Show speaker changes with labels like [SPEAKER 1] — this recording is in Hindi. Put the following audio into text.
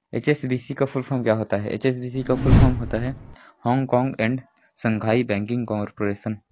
[SPEAKER 1] एचएसबीसी का फुल फॉर्म क्या होता है? एचएसबीसी का फुल फॉर्म होता है Hong Kong and Shanghai banking corporation.